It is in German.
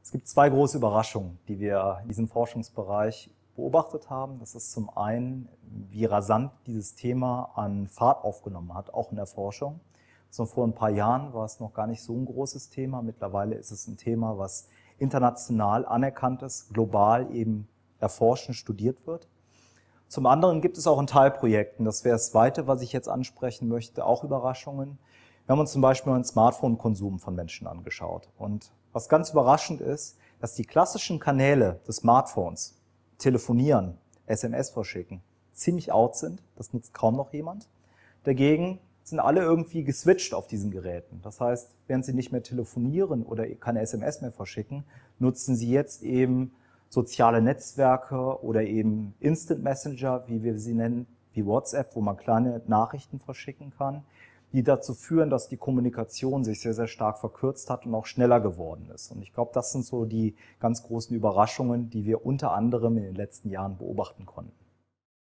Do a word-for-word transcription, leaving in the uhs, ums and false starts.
Es gibt zwei große Überraschungen, die wir in diesem Forschungsbereich beobachtet haben. Das ist zum einen, wie rasant dieses Thema an Fahrt aufgenommen hat, auch in der Forschung. So vor ein paar Jahren war es noch gar nicht so ein großes Thema. Mittlerweile ist es ein Thema, was international anerkannt ist, global eben erforscht und studiert wird. Zum anderen gibt es auch in Teilprojekten, das wäre das Zweite, was ich jetzt ansprechen möchte, auch Überraschungen. Wir haben uns zum Beispiel den Smartphone-Konsum von Menschen angeschaut. Und was ganz überraschend ist, dass die klassischen Kanäle des Smartphones, telefonieren, S M S verschicken, ziemlich out sind. Das nutzt kaum noch jemand. Dagegen sind alle irgendwie geswitcht auf diesen Geräten. Das heißt, während sie nicht mehr telefonieren oder keine S M S mehr verschicken, nutzen sie jetzt eben soziale Netzwerke oder eben Instant Messenger, wie wir sie nennen, wie WhatsApp, wo man kleine Nachrichten verschicken kann, die dazu führen, dass die Kommunikation sich sehr, sehr stark verkürzt hat und auch schneller geworden ist. Und ich glaube, das sind so die ganz großen Überraschungen, die wir unter anderem in den letzten Jahren beobachten konnten.